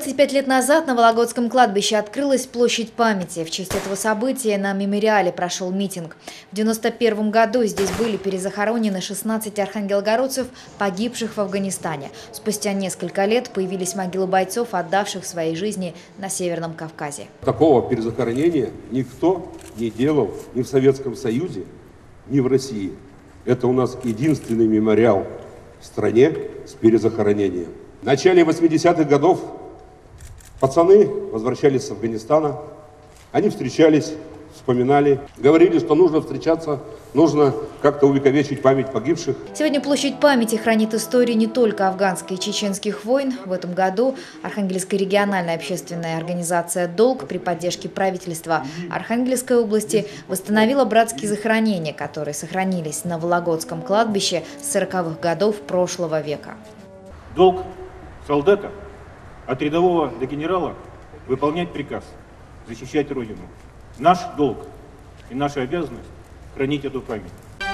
25 лет назад на Вологодском кладбище открылась площадь памяти. В честь этого события на мемориале прошел митинг. В 1991 году здесь были перезахоронены 16 архангелогородцев, погибших в Афганистане. Спустя несколько лет появились могилы бойцов, отдавших свои жизни на Северном Кавказе. Такого перезахоронения никто не делал ни в Советском Союзе, ни в России. Это у нас единственный мемориал в стране с перезахоронением. В начале 80-х годов пацаны возвращались с Афганистана, они встречались, вспоминали, говорили, что нужно встречаться, нужно как-то увековечить память погибших. Сегодня площадь памяти хранит историю не только афганских и чеченских войн. В этом году Архангельская региональная общественная организация «Долг» при поддержке правительства Архангельской области восстановила братские захоронения, которые сохранились на Вологодском кладбище с 40-х годов прошлого века. Долг солдата от рядового до генерала выполнять приказ, защищать Родину. Наш долг и наша обязанность хранить эту память.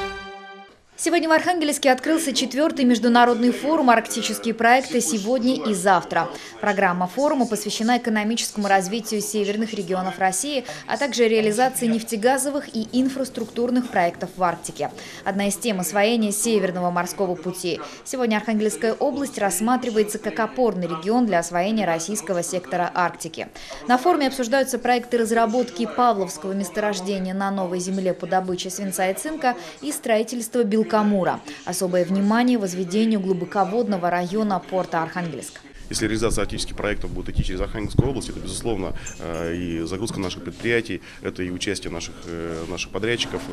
Сегодня в Архангельске открылся 4-й международный форум «Арктические проекты сегодня и завтра». Программа форума посвящена экономическому развитию северных регионов России, а также реализации нефтегазовых и инфраструктурных проектов в Арктике. Одна из тем – освоение Северного морского пути. Сегодня Архангельская область рассматривается как опорный регион для освоения российского сектора Арктики. На форуме обсуждаются проекты разработки Павловского месторождения на новой земле по добыче свинца и цинка и строительства Белкамура. Особое внимание возведению глубоководного района порта Архангельск. Если реализация арктических проектов будет идти через Архангельскую область, это, безусловно, и загрузка наших предприятий, это и участие наших подрядчиков,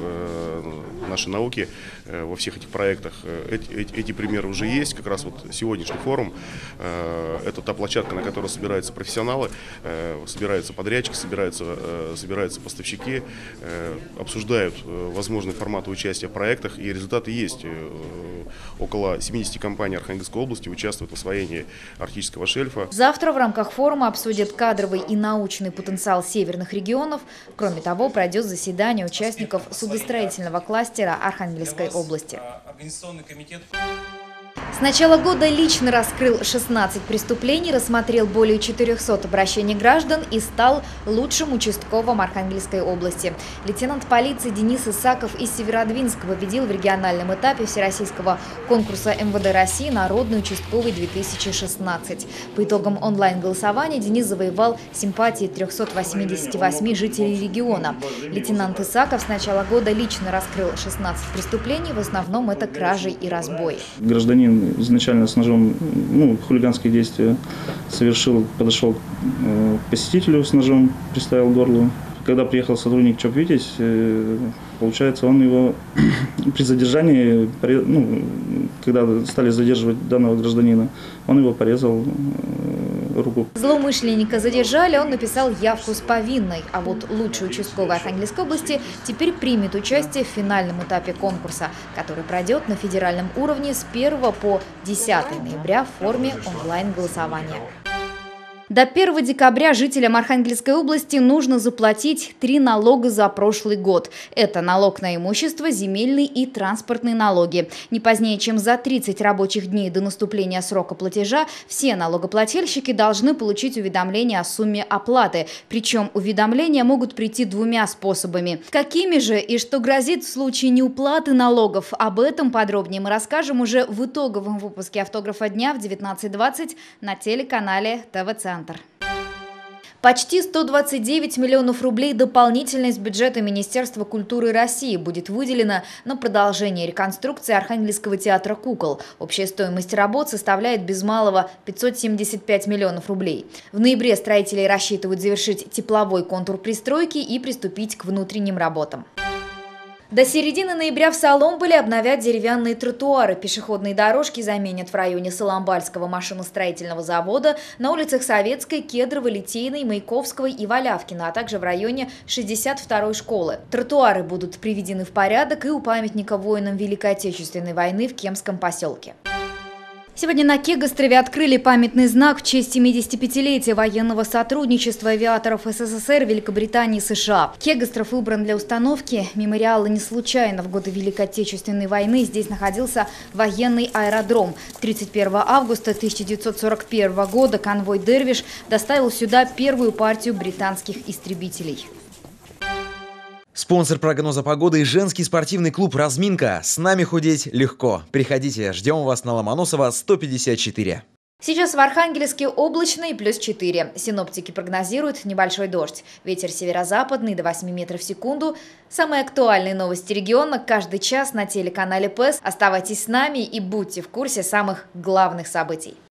нашей науки во всех этих проектах. Эти примеры уже есть. Как раз вот сегодняшний форум – это та площадка, на которой собираются профессионалы, собираются подрядчики, собираются поставщики, обсуждают возможные форматы участия в проектах, и результаты есть. Около 70 компаний Архангельской области участвуют в освоении арктического шельфа. Завтра в рамках форума обсудят кадровый и научный потенциал северных регионов. Кроме того, пройдет заседание участников судостроительного кластера Архангельской области. С начала года лично раскрыл 16 преступлений, рассмотрел более 400 обращений граждан и стал лучшим участковым Архангельской области. Лейтенант полиции Денис Исаков из Северодвинска победил в региональном этапе всероссийского конкурса МВД России «Народный участковый 2016». По итогам онлайн-голосования Денис завоевал симпатии 388 жителей региона. Лейтенант Исаков с начала года лично раскрыл 16 преступлений, в основном это кражи и разбои. Гражданин изначально с ножом, хулиганские действия совершил, подошел к посетителю с ножом, приставил к горлу. Когда приехал сотрудник ЧОП «Витязь», получается, он его при задержании, когда стали задерживать данного гражданина, он его порезал руку. Злоумышленника задержали, он написал явку с повинной. А вот лучший участковый Архангельской области теперь примет участие в финальном этапе конкурса, который пройдет на федеральном уровне с 1 по 10 ноября в форме онлайн-голосования. До 1 декабря жителям Архангельской области нужно заплатить 3 налога за прошлый год. Это налог на имущество, земельный и транспортные налоги. Не позднее, чем за 30 рабочих дней до наступления срока платежа, все налогоплательщики должны получить уведомление о сумме оплаты. Причем уведомления могут прийти двумя способами. Какими же и что грозит в случае неуплаты налогов? Об этом подробнее мы расскажем уже в итоговом выпуске «Автографа дня» в 19:20 на телеканале ТВ-центр. Почти 129 миллионов рублей дополнительно из бюджета Министерства культуры России будет выделено на продолжение реконструкции Архангельского театра кукол. Общая стоимость работ составляет без малого 575 миллионов рублей. В ноябре строители рассчитывают завершить тепловой контур пристройки и приступить к внутренним работам. До середины ноября в Соломболе обновят деревянные тротуары. Пешеходные дорожки заменят в районе Соломбальского машиностроительного завода, на улицах Советской, Кедровой, Литейной, Маяковской и Валявкина, а также в районе 62-й школы. Тротуары будут приведены в порядок и у памятника воинам Великой Отечественной войны в Кемском поселке. Сегодня на Кегострове открыли памятный знак в честь 75-летия военного сотрудничества авиаторов СССР, Великобритании и США. Кегостров выбран для установки мемориала не случайно. В годы Великой Отечественной войны здесь находился военный аэродром. 31 августа 1941 года конвой «Дервиш» доставил сюда первую партию британских истребителей. Спонсор прогноза погоды – женский спортивный клуб «Разминка». С нами худеть легко. Приходите, ждем вас на Ломоносова, 154. Сейчас в Архангельске облачно и +4. Синоптики прогнозируют небольшой дождь. Ветер северо-западный до 8 метров в секунду. Самые актуальные новости региона каждый час на телеканале ПЭС. Оставайтесь с нами и будьте в курсе самых главных событий.